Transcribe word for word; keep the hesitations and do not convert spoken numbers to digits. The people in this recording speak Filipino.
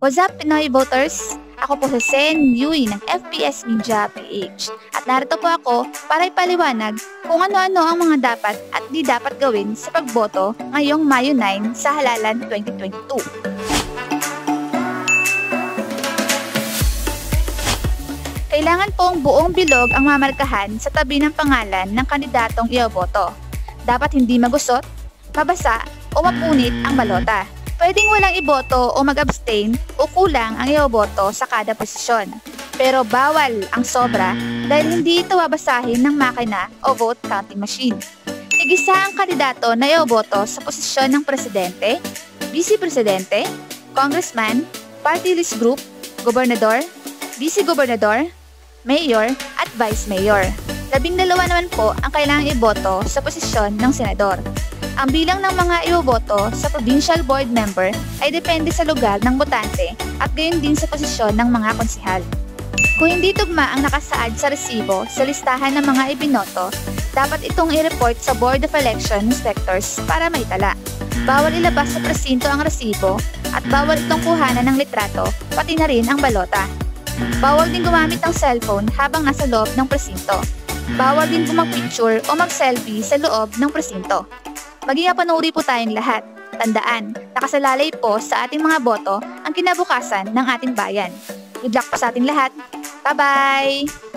What's up, Pinoy voters? Ako po si Sen Yui ng F P S Media P H at narito po ako para ipaliwanag kung ano-ano ang mga dapat at di dapat gawin sa pagboto ngayong Mayo nine sa halalan twenty twenty-two. Kailangan pong buong bilog ang mamarkahan sa tabi ng pangalan ng kandidatong iboboto. Dapat hindi magusot, mabasa o mapunit ang balota. Pwedeng walang iboto o mag-abstain o kulang ang iboboto sa kada posisyon. Pero bawal ang sobra dahil hindi ito babasahin ng makina o vote counting machine. Tig-isa ang kandidato na iboboto sa posisyon ng presidente, vice-presidente, congressman, party list group, gobernador, vice-gobernador, mayor at vice mayor. Labing dalawa naman po ang kailangang iboto sa posisyon ng senador. Ang bilang ng mga iboboto sa provincial board member ay depende sa lugar ng botante at gayon din sa posisyon ng mga konsehal. Kung hindi tugma ang nakasaad sa resibo sa listahan ng mga ibinoto, dapat itong i-report sa Board of Election Inspectors para maitala. Bawal ilabas sa presinto ang resibo at bawal itong kuhanan ng litrato, pati na rin ang balota. Bawal din gumamit ng cellphone habang nasa loob ng presinto. Bawal din po mag-picture o mag-selfie sa loob ng presinto. Maging panuri po tayong lahat. Tandaan, nakasalalay po sa ating mga boto ang kinabukasan ng ating bayan. Good luck po sa ating lahat. Bye-bye!